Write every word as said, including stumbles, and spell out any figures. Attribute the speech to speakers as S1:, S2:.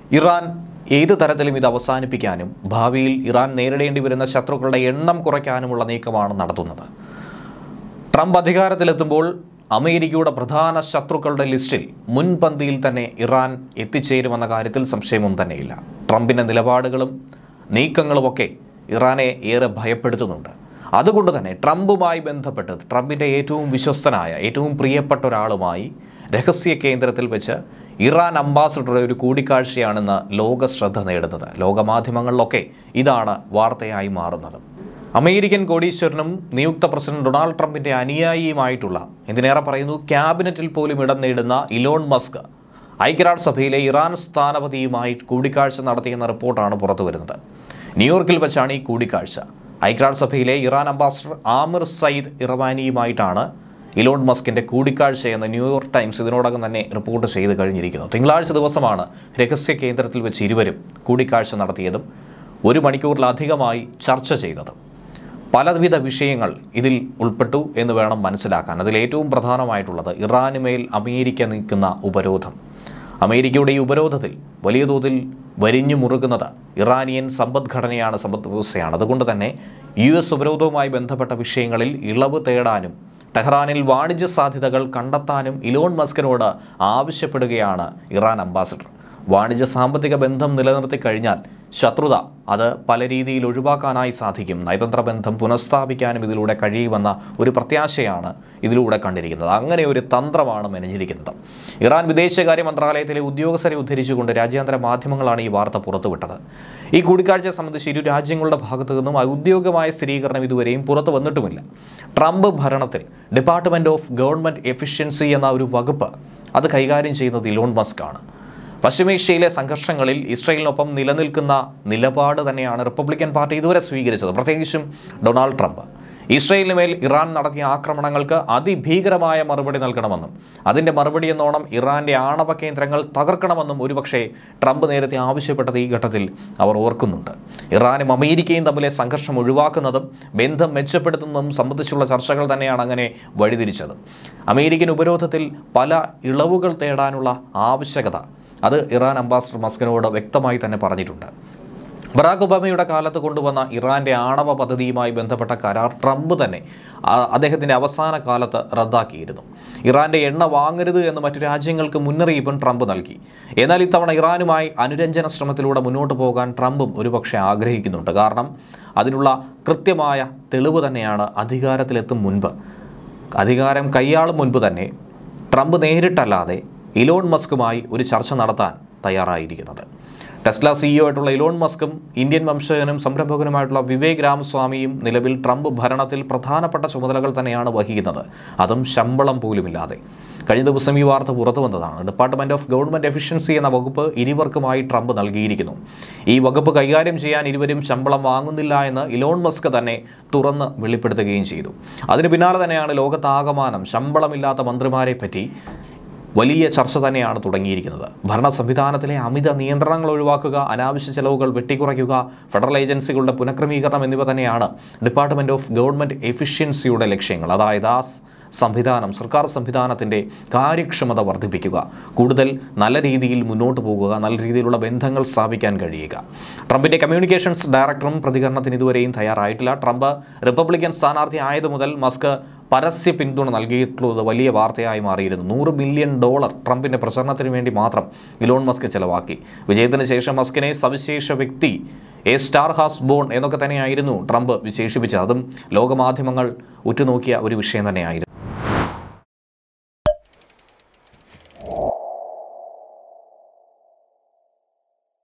S1: Iran ഏത് തരത്തിലും ഇത് അവസാനിപ്പിക്കാനും ഭാവിയിൽ ഇറാൻ നേരിടേണ്ടി വരുന്ന ശത്രുക്കളുടെ എണ്ണം കുറയ്ക്കാനുമുള്ള നീക്കമാണ് നടത്തുന്നത്. ട്രംപ് അധികാരത്തിലെത്തുമ്പോൾ അമേരിക്കയുടെ പ്രധാന ശത്രുക്കളുടെ ലിസ്റ്റിൽ മുൻപന്തിയിൽ തന്നെ ഇറാൻ എത്തിച്ചേരുമെന്ന കാര്യത്തിൽ സംശയമൊന്നും തന്നെയില്ല. ട്രംപിൻ്റെ നിലപാടുകളും നീക്കങ്ങളുമൊക്കെ ഇറാനെ ഏറെ ഭയപ്പെടുത്തുന്നുണ്ട്. അതുകൊണ്ട് തന്നെ ട്രംപുമായി ബന്ധപ്പെട്ട് ട്രംപിൻ്റെ ഏറ്റവും വിശ്വസ്തനായ ഏറ്റവും പ്രിയപ്പെട്ട ഒരാളുമായി രഹസ്യ കേന്ദ്രത്തിൽ വെച്ച് ഇറാൻ അംബാസഡറുടെ ഒരു കൂടിക്കാഴ്ചയാണെന്ന് ലോക ശ്രദ്ധ നേടുന്നത്. ലോകമാധ്യമങ്ങളിലൊക്കെ ഇതാണ് വാർത്തയായി മാറുന്നത്. അമേരിക്കൻ കോടീശ്വരനും നിയുക്ത പ്രസിഡന്റ് ഡൊണാൾഡ് ട്രംപിൻ്റെ അനുയായിയുമായിട്ടുള്ള, എന്തിനേറെ പറയുന്നു, ക്യാബിനറ്റിൽ പോലും ഇടം നേടുന്ന ഇലോൺ മസ്ക് ഐക്യരാഷ്ട്രസഭയിലെ ഇറാൻ സ്ഥാനപതിയുമായി കൂടിക്കാഴ്ച നടത്തിയെന്ന റിപ്പോർട്ടാണ് പുറത്തു വരുന്നത്. ന്യൂയോർക്കിൽ വെച്ചാണ് ഈ കൂടിക്കാഴ്ച. ഐക്യരാഷ്ട്രസഭയിലെ ഇറാൻ അംബാസഡർ ആമിർ സയ്യിദ് ഇറവാനിയുമായിട്ടാണ് ഇലോൺ മസ്കിൻ്റെ കൂടിക്കാഴ്ചയെന്ന് ന്യൂയോർക്ക് ടൈംസ് ഇതിനോടകം തന്നെ റിപ്പോർട്ട് ചെയ്ത് കഴിഞ്ഞിരിക്കുന്നു. തിങ്കളാഴ്ച ദിവസമാണ് രഹസ്യ കേന്ദ്രത്തിൽ വെച്ച് ഇരുവരും കൂടിക്കാഴ്ച നടത്തിയതും ഒരു മണിക്കൂറിലധികമായി ചർച്ച ചെയ്തതും. പലവിധ വിഷയങ്ങൾ ഇതിൽ ഉൾപ്പെട്ടു എന്ന് വേണം മനസ്സിലാക്കാൻ. അതിൽ ഏറ്റവും പ്രധാനമായിട്ടുള്ളത് ഇറാനുമേൽ അമേരിക്ക നീക്കുന്ന ഉപരോധം. അമേരിക്കയുടെ ഈ ഉപരോധത്തിൽ വലിയ തോതിൽ വരിഞ്ഞു മുറുകുന്നത് ഇറാനിയൻ സമ്പദ്ഘടനയാണ്, സമ്പദ് വ്യവസ്ഥയാണ്. അതുകൊണ്ട് തന്നെ യു എസ് ഉപരോധവുമായി ബന്ധപ്പെട്ട വിഷയങ്ങളിൽ ഇളവ് തേടാനും ടെഹ്റാനിൽ വാണിജ്യ സാധ്യതകൾ കണ്ടെത്താനും ഇലോൺ മസ്കിനോട് ആവശ്യപ്പെടുകയാണ് ഇറാൻ അംബാസഡർ. വാണിജ്യ സാമ്പത്തിക ബന്ധം നിലനിർത്തി കഴിഞ്ഞാൽ ശത്രുത അത് പല രീതിയിൽ ഒഴിവാക്കാനായി സാധിക്കും. നയതന്ത്ര ബന്ധം പുനഃസ്ഥാപിക്കാനും ഇതിലൂടെ കഴിയുമെന്ന ഒരു പ്രത്യാശയാണ് ഇതിലൂടെ കണ്ടിരിക്കുന്നത്. അങ്ങനെ ഒരു തന്ത്രമാണ് മെനഞ്ഞിരിക്കുന്നത്. ഇറാൻ വിദേശകാര്യ മന്ത്രാലയത്തിലെ ഉദ്യോഗസ്ഥരെ ഉദ്ധരിച്ചുകൊണ്ട് രാജ്യാന്തര മാധ്യമങ്ങളാണ് ഈ വാർത്ത പുറത്തുവിട്ടത്. ഈ കൂടിക്കാഴ്ചയെ സംബന്ധിച്ച് ഇരു രാജ്യങ്ങളുടെ ഭാഗത്തു നിന്നും ഔദ്യോഗികമായ സ്ഥിരീകരണം ഇതുവരെയും പുറത്തു വന്നിട്ടുമില്ല. ട്രംപ് ഭരണത്തിൽ ഡിപ്പാർട്ട്മെൻറ്റ് ഓഫ് ഗവൺമെൻറ് എഫിഷ്യൻസി എന്ന ഒരു വകുപ്പ് അത് കൈകാര്യം ചെയ്യുന്നത് ഇലോൺ മസ്ക് ആണ്. പശ്ചിമേഷ്യയിലെ സംഘർഷങ്ങളിൽ ഇസ്രായേലിനൊപ്പം നിലനിൽക്കുന്ന നിലപാട് തന്നെയാണ് റിപ്പബ്ലിക്കൻ പാർട്ടി ഇതുവരെ സ്വീകരിച്ചത്. പ്രത്യേകിച്ചും ഡൊണാൾഡ് ട്രംപ് ഇസ്രായേലിന് മേൽ ഇറാൻ നടത്തിയ ആക്രമണങ്ങൾക്ക് അതിഭീകരമായ മറുപടി നൽകണമെന്നും അതിൻ്റെ മറുപടി എന്നോണം ഇറാൻ്റെ ആണവ കേന്ദ്രങ്ങൾ തകർക്കണമെന്നും ഒരുപക്ഷെ ട്രംപ് നേരത്തെ ആവശ്യപ്പെട്ടത് ഈ ഘട്ടത്തിൽ അവർ ഓർക്കുന്നുണ്ട്. ഇറാനും അമേരിക്കയും തമ്മിലെ സംഘർഷം ഒഴിവാക്കുന്നതും ബന്ധം മെച്ചപ്പെടുത്തുന്നതും സംബന്ധിച്ചുള്ള ചർച്ചകൾ തന്നെയാണ് അങ്ങനെ വഴിതിരിച്ചത്. അമേരിക്കൻ ഉപരോധത്തിൽ പല ഇളവുകൾ തേടാനുള്ള ആവശ്യകത അത് ഇറാൻ അംബാസഡർ മസ്കിനോട് വ്യക്തമായി തന്നെ പറഞ്ഞിട്ടുണ്ട്. ബറാക് ഒബാമയുടെ കാലത്ത് കൊണ്ടുവന്ന ഇറാൻ്റെ ആണവ പദ്ധതിയുമായി ബന്ധപ്പെട്ട കരാർ ട്രംപ് തന്നെ അദ്ദേഹത്തിൻ്റെ അവസാന കാലത്ത് റദ്ദാക്കിയിരുന്നു. ഇറാൻ്റെ എണ്ണ വാങ്ങരുത് എന്ന് മറ്റു രാജ്യങ്ങൾക്ക് മുന്നറിയിപ്പും ട്രംപ് നൽകി. എന്നാൽ ഇത്തവണ ഇറാനുമായി അനുരഞ്ജന ശ്രമത്തിലൂടെ മുന്നോട്ട് പോകാൻ ട്രംപും ഒരുപക്ഷെ ആഗ്രഹിക്കുന്നുണ്ട്. കാരണം അതിനുള്ള കൃത്യമായ തെളിവ് തന്നെയാണ് അധികാരത്തിലെത്തും മുൻപ്, അധികാരം കൈയാളും മുൻപ് തന്നെ ട്രംപ് നേരിട്ടല്ലാതെ ഇലോൺ മസ്കുമായി ഒരു ചർച്ച നടത്താൻ തയ്യാറായിരിക്കുന്നത്. ടെസ്ല സിഇഒ ആയിട്ടുള്ള ഇലോൺ മസ്കും ഇന്ത്യൻ വംശജനും സംരംഭകനുമായിട്ടുള്ള വിവേക് രാമസ്വാമിയും നിലവിൽ ട്രംപ് ഭരണത്തിൽ പ്രധാനപ്പെട്ട ചുമതലകൾ തന്നെയാണ് വഹിക്കുന്നത്, അതും ശമ്പളം പോലുമില്ലാതെ. കഴിഞ്ഞ ദിവസം ഈ വാർത്ത പുറത്തു വന്നതാണ്. ഡിപ്പാർട്ട്മെൻറ്റ് ഓഫ് ഗവൺമെൻറ് എഫിഷ്യൻസി എന്ന വകുപ്പ് ഇരുവർക്കുമായി ട്രംപ് നൽകിയിരിക്കുന്നു. ഈ വകുപ്പ് കൈകാര്യം ചെയ്യാൻ ഇരുവരും ശമ്പളം വാങ്ങുന്നില്ല എന്ന് ഇലോൺ മസ്ക് തന്നെ തുറന്ന് വെളിപ്പെടുത്തുകയും ചെയ്തു. അതിന് പിന്നാലെ തന്നെയാണ് ലോകത്താകമാനം ശമ്പളമില്ലാത്ത മന്ത്രിമാരെ പറ്റി വലിയ ചർച്ച തന്നെയാണ് തുടങ്ങിയിരിക്കുന്നത്. ഭരണ സംവിധാനത്തിലെ അമിത നിയന്ത്രണങ്ങൾ ഒഴിവാക്കുക, അനാവശ്യ ചെലവുകൾ വെട്ടിക്കുറയ്ക്കുക, ഫെഡറൽ ഏജൻസികളുടെ പുനഃക്രമീകരണം എന്നിവ തന്നെയാണ് ഡിപ്പാർട്ട്മെൻറ്റ് ഓഫ് ഗവൺമെൻറ് എഫിഷ്യൻസിയുടെ ലക്ഷ്യങ്ങൾ. അതായത് ആ സംവിധാനം, സർക്കാർ സംവിധാനത്തിൻ്റെ കാര്യക്ഷമത വർദ്ധിപ്പിക്കുക, കൂടുതൽ നല്ല രീതിയിൽ മുന്നോട്ട് പോകുക, നല്ല രീതിയിലുള്ള ബന്ധങ്ങൾ സ്ഥാപിക്കാൻ കഴിയുക. ട്രംപിൻ്റെ കമ്മ്യൂണിക്കേഷൻസ് ഡയറക്ടറും പ്രതികരണത്തിന് ഇതുവരെയും തയ്യാറായിട്ടില്ല. ട്രംപ് റിപ്പബ്ലിക്കൻ സ്ഥാനാർത്ഥി ആയതു മുതൽ മസ്ക് പരസ്യ പിന്തുണ നൽകിയിട്ടുള്ളത് വലിയ വാർത്തയായി മാറിയിരുന്നു. നൂറ് മില്യൺ ഡോളർ ട്രംപിൻ്റെ പ്രചരണത്തിന് വേണ്ടി മാത്രം ഇലോൺ മസ്ക് ചെലവാക്കി. വിജയത്തിന് ശേഷം മസ്കിനെ സവിശേഷ വ്യക്തി, എ സ്റ്റാർ ഹാസ് ബോൺ എന്നൊക്കെ തന്നെയായിരുന്നു ട്രംപ് വിശേഷിപ്പിച്ചത്. അതും ലോകമാധ്യമങ്ങൾ ഉറ്റുനോക്കിയ ഒരു വിഷയം തന്നെയായിരുന്നു.